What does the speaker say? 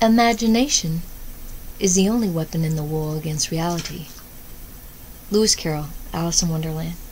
Imagination is the only weapon in the war against reality. Lewis Carroll, Alice in Wonderland.